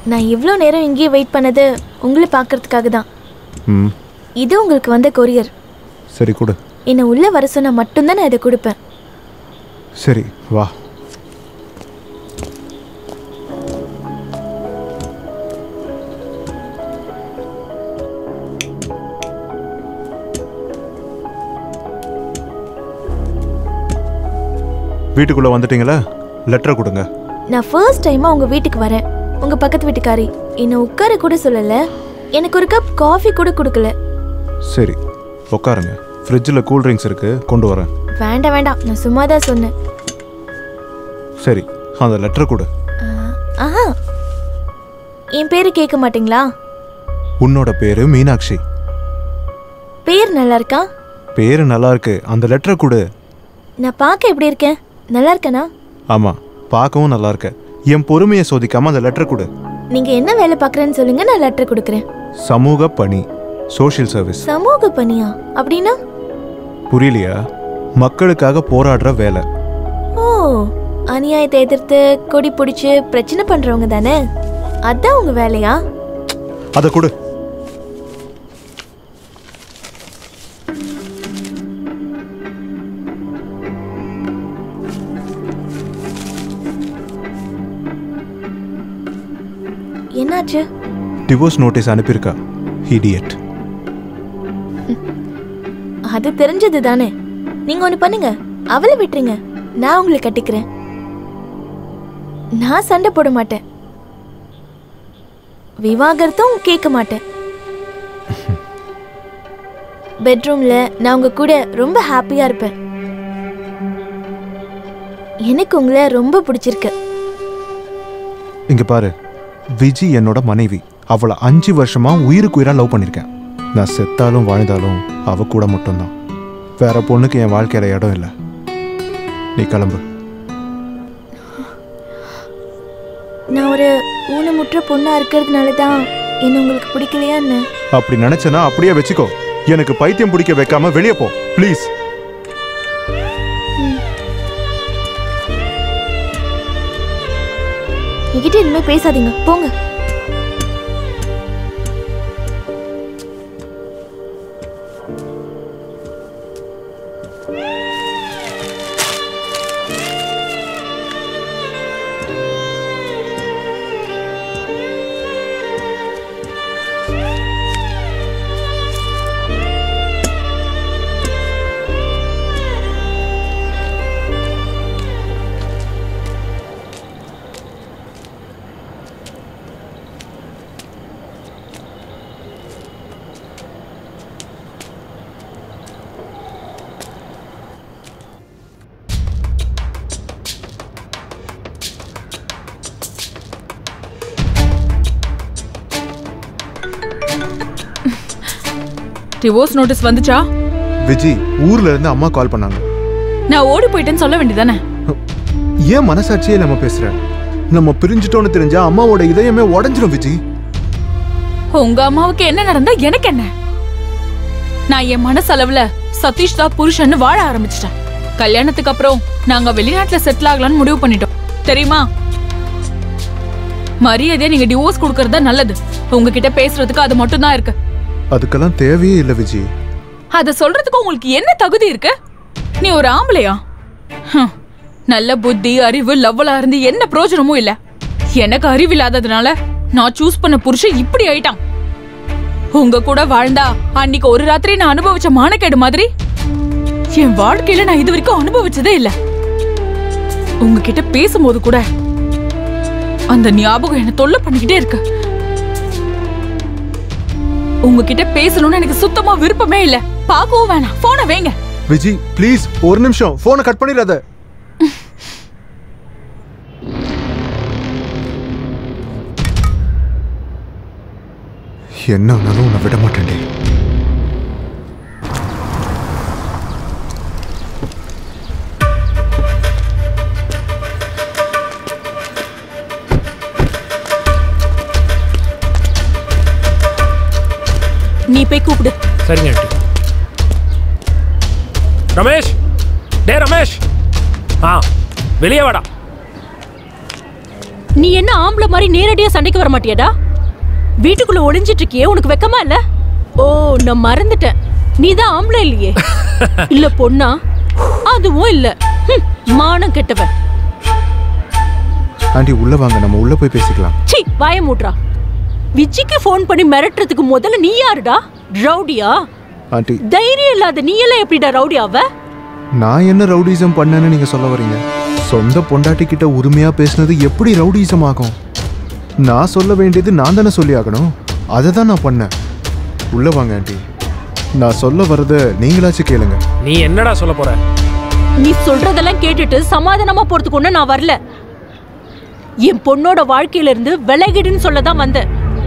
நான் இவ்வளோ நேரம் இங்கேயே வெயிட் பண்ணது உங்களை பார்க்கறதுக்காக தான். இது உங்களுக்கு வந்த கொரியர். சரி கொடு. என்னை உள்ளே வர சொன்னால் மட்டும்தான் நான் இதை கொடுப்பேன். சரி வா. வீட்டுக்குள்ளே வந்துட்டீங்களா? லெட்டரை கொடுங்க. நான் ஃபர்ஸ்ட் டைமாக உங்கள் வீட்டுக்கு வரேன். உங்கள் பக்கத்து வீட்டுக்காரி என்னை உட்கார கூட சொல்லலை, எனக்கு ஒரு கப் காஃபி கூட கொடுக்கல. சரி உட்காருங்க. ஃப்ரிட்ஜில் கூல் ட்ரிங்க்ஸ் இருக்கு, கொண்டு வரேன். வேண்டாம் வேண்டாம், நான் சும்மா தான் சொன்னேன். சரி அந்த லெட்டரை கொடு. ஆஹா, என் பேரு கேட்க மாட்டீங்களா? உன்னோட பேரு மீனாட்சி. பேர் நல்லா இருக்கா? பேரு நல்லா இருக்கு. அந்த லெட்டரை கொடு. நான் பார்க்க எப்படி இருக்கேன்? நல்லா இருக்கேனா? ஆமாம், பார்க்கவும் நல்லா இருக்க. என் பொறுமையை சோதிக்காம அந்த லெட்டரை கொடு. நீங்க என்ன வேலை பார்க்குறேன்னு சொல்லுங்க, நான் லெட்டர் கொடுக்குறேன். சமூக பணி, சோஷியல் சர்வீஸ். சமூக பணியா? அப்படின்னா? புரியலையா? மக்களுக்காக போராடுற வேலை. ஓ, அநியாயத்தை எதிர்த்து கொடி பிடிச்சு பிரச்சனை பண்றவங்க தானே? அதான் உங்க வேலையா? அதை கொடு. என்னாச்சு? டிவோர்ஸ் நோட்டீஸ் அனுப்பியிருக்கா. இடியட். அது தெரிஞ்சது தானே. நீங்க ஒண்ணு பண்ணுங்க, அவளை விட்டுருங்க, நான் உங்களை கட்டிக்கிறேன். நான் சண்டை போட மாட்டேன், விவாகரத்தும் கேட்க மாட்டேன். பெட்ரூம்ல நான் உங்க கூட ரொம்ப ஹாப்பியா இருப்பேன். எனக்கு உங்களை ரொம்ப பிடிச்சிருக்கு. இங்க பாரு, விஜி என்னோட மனைவி. அவளை 5 வருஷமா உயிருக்கு உயிரா லவ் பண்ணியிருக்கேன். நான் செத்தாலும் வாழ்ந்தாலும் அவ கூட மட்டும்தான். வேற பொண்ணுக்கு என் வாழ்க்கையில இடம் இல்லை. நீ கிளம்பு. நான் ஒரு ஊனமுற்ற பொண்ணா இருக்கிறதுனால தான் என்ன உங்களுக்கு பிடிக்கலையா என்ன? அப்படி நினைச்சனா அப்படியே வச்சுக்கோ. எனக்கு பைத்தியம் பிடிக்க வைக்காம வெளியே போ ப்ளீஸ். என்கிட்ட இனிமே பேசாதீங்க, போங்க. டிவோர்ஸ் நோட்டீஸ் வந்துச்சா? விஜி, ஊர்ல இருந்து அம்மா கால் பண்ணாங்க. நான் ஓடி போயிட்டேன்னு சொல்ல வேண்டியதானே? ஏன் மனசாட்சியே நம்ம பேசுற? நம்ம பிரிஞ்சிட்டோம்னு தெரிஞ்சா அம்மாவோட இதயமே உடைஞ்சிரும் விஜி. உங்க அம்மாவுக்கு என்ன நடந்தா எனக்கு என்ன? நான் என் மனசளவுல சதீஷ் தான் புருஷன்னு வாழ ஆரம்பிச்சிட்டேன். கல்யாணத்துக்கு அப்புறம் நாங்க வெளிநாட்டுல செட்டில் ஆகலாம்னு முடிவு பண்ணிட்டோம், தெரியுமா? மரியாதையா நீங்க டிவோர்ஸ் கொடுக்கறதா நல்லது. உங்ககிட்ட பேசுறதுக்கு அது மட்டும் தான் இருக்கு. அதுக்கெல்லாம் தேவையே இல்லை விஜி. அத சொல்றதுக்கு உங்களுக்கு என்ன தகுதி இருக்கு? நீ ஒரு ஆம்பளையா? நல்ல புத்தி அறிவு லவ்வலா இருந்து என்ன பிரயோஜனமும் இல்ல. எனக்கு அறிவு இல்லாததுனால நான் சூஸ் பண்ண புருஷன் இப்படி ஆயிட்டான். உங்க கூட வாழ்ந்தா அன்னைக்கு ஒரு ராத்திரி நான் அனுபவிச்ச மானக்கேடு மாதிரி என் வாழ்க்கையில நான் இது வரைக்கும் அனுபவிச்சதே இல்ல. உங்ககிட்ட பேசும்போது கூட அந்த ஞாபகம் என்ன தொல்லை பண்ணிக்கிட்டே இருக்கு. உங்ககிட்ட பேசணும்னு எனக்கு சுத்தமா விருப்பமே இல்ல. பாக்கவும் வேணாம், போனை வைங்க. விஜி ப்ளீஸ், ஒரு நிமிஷம், போனை கட் பண்ணிடாத. என்ன ஆனாலும் உன்னை விட மாட்டேன்டே. நீ போய் கூப்பிடு. சரிங்க ஆண்டி. ரமேஷ், டே ரமேஷ், வெளியே வாடா. நீ என்ன ஆம்பளை மாதிரி நேரடியா சண்டைக்கு வர மாட்டியாடா? வீட்டுக்குள்ள ஒளிஞ்சிட்டு இருக்கியே, உனக்கு வெக்கமா இல்ல? ஓ, நான் மறந்துட்டேன், நீதான் ஆம்பளை இல்லையே. இல்ல பொண்ணா? அதுவும் இல்ல. மானம் கெட்டவன். ஆண்டி உள்ள வாங்க, நம்ம உள்ள போய் பேசிக்கலாம். சீ, வாய மூட்றா. விஜிக்கு ஃபோன் பண்ணி மிரட்டுறதுக்கு முதல்ல நீ யாருடா? ரவுடியா? ஆண்டி தைரியம் இல்லாத நீ எல்லாம் எப்படிடா ரவுடி ஆவ? நான் என்ன ரவுடிசம் பண்ணேன்னு நீங்க சொல்ல வரீங்க? சொந்த பொண்டாட்டி கிட்ட உரிமையா பேசுனது எப்படி ரவுடிசம் ஆகும்? நான் சொல்ல வேண்டியது நான் தானே சொல்லி ஆகணும். அதை தான் நான் பண்ணேன். உள்ள வாங்க ஆண்டி, நான் சொல்ல வர்றத நீங்களாச்சும் கேளுங்க. நீ என்னடா சொல்ல போற? நீ சொல்றதெல்லாம் கேட்டுட்டு சமாதானமா போறதுக்கு ஒண்ணு நான் வரல. என் பொண்ணோட வாழ்க்கையில இருந்து விலகிடுன்னு சொல்லதான் வந்தேன்.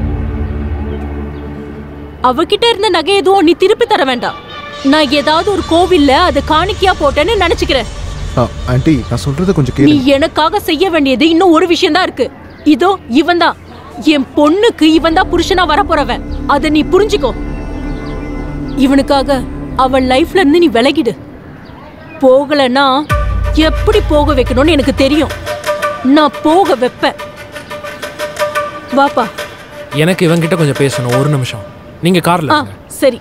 அவகிட்ட இருந்த நகை எதுவும் நீ திருப்பி தர வேண்டாம். நான் ஏதாவது ஒரு கோவில்ல அதை காணிக்கையா போட்டேன்னு நினைச்சுக்கிறேன். ஆண்டி நான் சொல்றத கொஞ்சம் நீ கேளுங்க. எனக்காக செய்ய வேண்டியது இன்னும் ஒரு விஷயம் தான் இருக்கு. இதோ இவன் தான் என் பொண்ணுக்கு, இவன் தான் புருஷனா வரப்போறவன். அதை நீ புரிஞ்சுக்கோ. இவனுக்காக அவன் லைஃப்ல இருந்து நீ விலகிடு. போகலன்னா எப்படி போக வைக்கணும்னு எனக்கு தெரியும். நான் போக வைப்பேன். வாப்பா. எனக்கு இவங்கிட்ட கொஞ்சம் பேசணும். ஒரு நிமிஷம். நீங்க கார்ல இருங்க. சரி.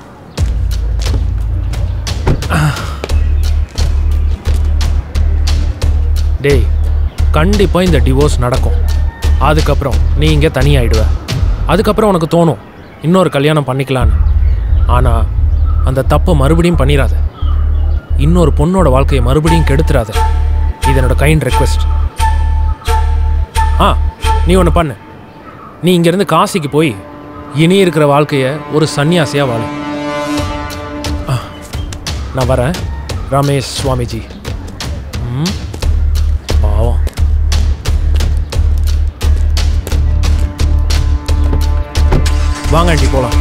டேய், கண்டிப்பா இந்த டிவோர்ஸ் நடக்கும். அதுக்கப்புறம் நீ இங்கே தனியாயிடுவ. அதுக்கப்புறம் உனக்கு தோணும் இன்னொரு கல்யாணம் பண்ணிக்கலான்னு. ஆனால் அந்த தப்பை மறுபடியும் பண்ணிடாத. இன்னொரு பொண்ணோட வாழ்க்கையை மறுபடியும் கெடுத்துடாத. இது என்னோட கைண்ட் ரெக்வெஸ்ட். நீ ஒன்று பண்ணு. நீ இங்கேருந்து காசிக்கு போய் இனி இருக்கிற வாழ்க்கையை ஒரு சன்னியாசியாக வாழு. நான் வரேன். ரமேஷ் சுவாமிஜி. பாவம். வாங்க ஆண்டி போலாம்.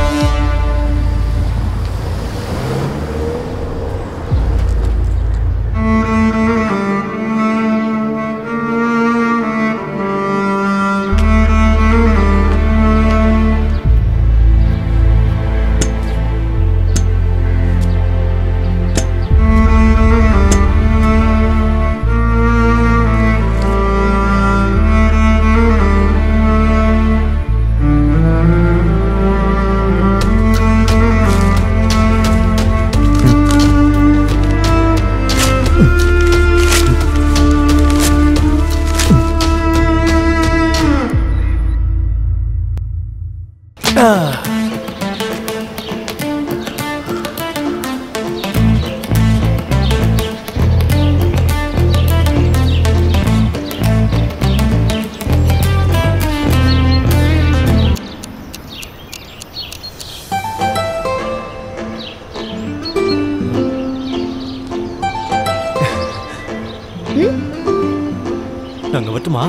நாங்க வரட்டுமா?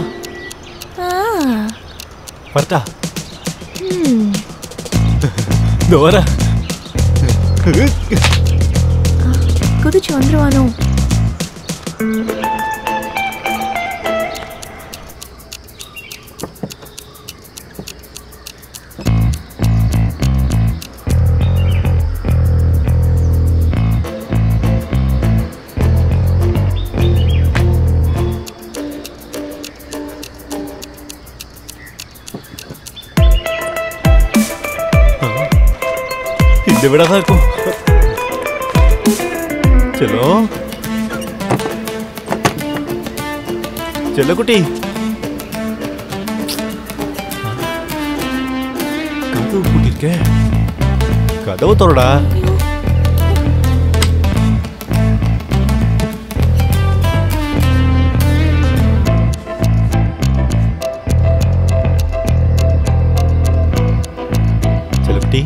வரட்டா? வர குதிச்சு வந்துருவானோ? இந்த விடாதான் இருக்கும். செல்லோ, செல்ல குட்டி, கதவு பூட்டிருக்க. கதவு தோறடா. செல்லக்குட்டி,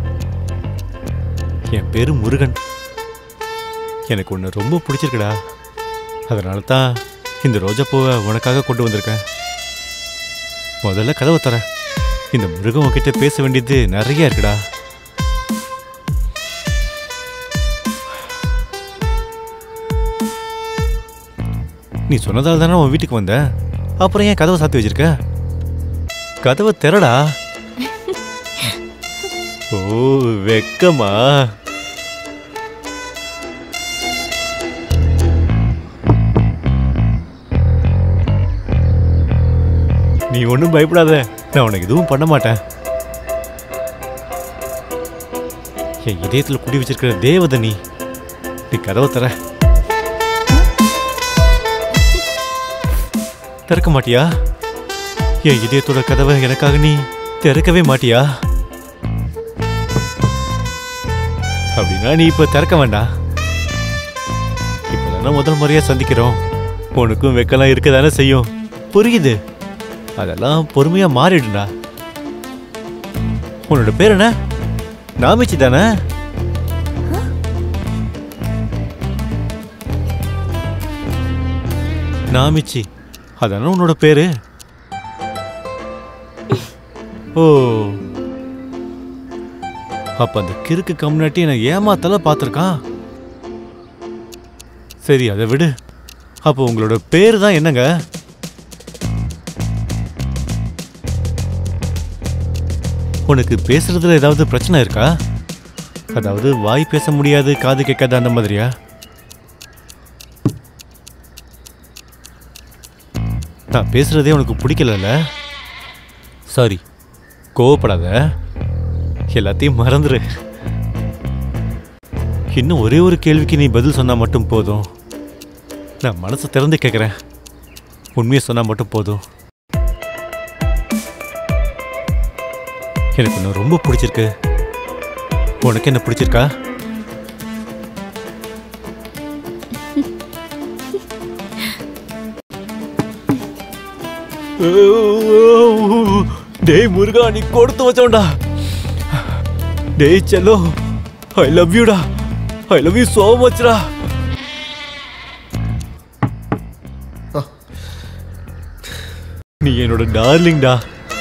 என் பேரு முருகன். எனக்கு ஒன்று ரொம்ப பிடிச்சிருக்குடா. அதனால தான் இந்த ரோஜா பூவை உனக்காக கொண்டு வந்திருக்கேன். முதல்ல கதவை தர. இந்த முருகன் உன்கிட்ட பேச வேண்டியது நிறைய இருக்குடா. நீ சொன்னதால தானே உன் வீட்டுக்கு வந்த. அப்புறம் ஏன் கதவை சாத்தி வச்சிருக்க? கதவை திறடா. ஓ, வெக்கமா? நீ ஒன்றும் பயப்படாத, நான் உனக்கு எதுவும் பண்ண மாட்டேன். என் இதயத்தில் குடி வச்சிருக்கிற தேவதை நீ கதவை திறக்க மாட்டியா? என் இதயத்தோட கதவை எனக்காக நீ திறக்கவே மாட்டியா? அப்படின்னா நீ இப்ப திறக்க வேண்டாம். இப்பதானே முதல் முறையா சந்திக்கிறோம். உனக்கும் வெக்கலாம் இருக்கதானே செய்யும், புரியுது. அதெல்லாம் பொறுமையா மாறிடுண்டா. உன்னோட பேர் என்ன? நாமிச்சி தானே? நாமிச்சி, அதானே உன்னோட பேரு? ஓ, அப்ப அந்த கிறுக்கு கம்யூனிட்டி நான் ஏமாத்தல பார்த்துருக்கான். சரி, அதை விடு. அப்போ உங்களோட பேரு தான் என்னங்க? உனக்கு பேசுறதுல ஏதாவது பிரச்சனை இருக்கா? அதாவது வாய் பேச முடியாது, காது கேட்காது, அந்த மாதிரியா? நான் பேசுறதே உனக்கு பிடிக்கல. சாரி, கோவப்படாத, எல்லாத்தையும் மறந்துரு. இன்னும் ஒரே ஒரு கேள்விக்கு நீ பதில் சொன்னா மட்டும் போதும். நான் மனசை திறந்து கேட்குறேன், உண்மையை சொன்னா மட்டும் போதும். எனக்கு இன்னும் ரொம்ப பிடிச்சிருக்கு. உனக்கு என்ன பிடிச்சிருக்கா? டேய் முருகா, நீ கொடுத்து வச்சோண்டா. டேய் செல்லோ, ஐ லவ் யூடா. ஐ லவ் யூ சோ மச்டா. நீ என்னோட டார்லிங்டா.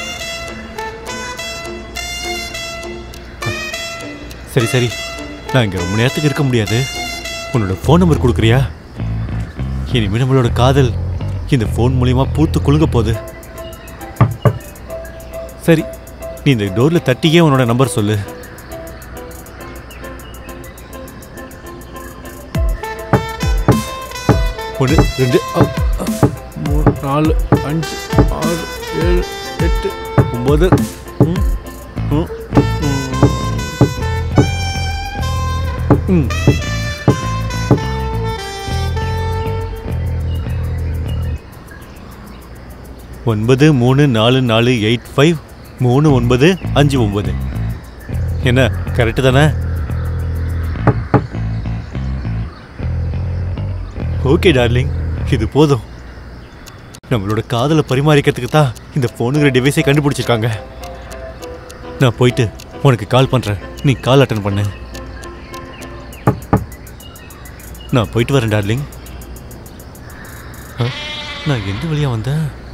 சரி சரி, நான் இங்க ரொம்ப நேரத்துக்கு இருக்க முடியாது. உன்னோட ஃபோன் நம்பர் கொடுக்குறியா? இனிமே நம்மளோட காதல் இந்த ஃபோன் மூலியமா பூத்து குலுங்க போகுது. சரி, நீ இந்த டோர்ல தட்டியே உன்னோட நம்பர் சொல்லு. ஒன்று 2 3 4 5 6 7 8 9 93448539539 என்ன கரெக்டு தானே? ஓகே டார்லிங், இது போதும். நம்மளோட காதலை பரிமாறிக்கிறதுக்கு தான் இந்த ஃபோனுங்கிற டிவைஸை கண்டுபிடிச்சிருக்காங்க. நான் போயிட்டு உனக்கு கால் பண்ணுறேன், நீ கால் அட்டன் பண்ணு. நான் போயிட்டு வரேன் டார்லிங். நான் எந்த வழியாக வந்தேன்?